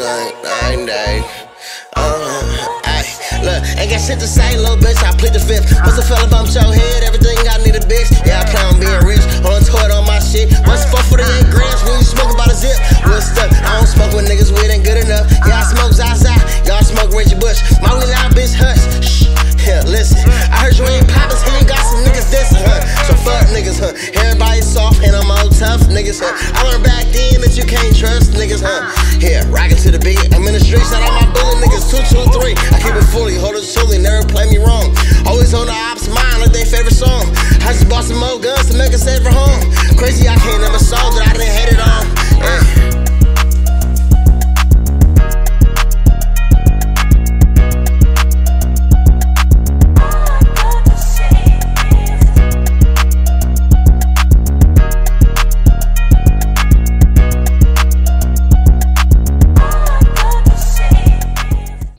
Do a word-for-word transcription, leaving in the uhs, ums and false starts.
like nine day. Uh, ay, look, ain't got shit to say, little bitch. I plead the fifth. Once a fella bumped your head, everything I need a bitch. Yeah, I plan on being rich, on tour on my shit. Once four forty-eight grams, when you smoke about a zip. What's up? I don't smoke with niggas, weed ain't good enough. Yeah, I smoke Zaza, y'all smoke Reggie Bush. My weed loud bitch hush. Shh, yeah, listen. I heard you ain't poppin', so you got some niggas dissing, huh? So fuck niggas, huh? Everybody soft and I'm all tough, niggas, huh? I learned back then that you can't trust niggas, huh? Yeah, rockin' to the beat. I'm in the streets, shout out my bullet niggas. Two, two, three. I keep it fully, hold it truly, never play me wrong. Always on the ops mind like they favorite song. I just bought some more guns.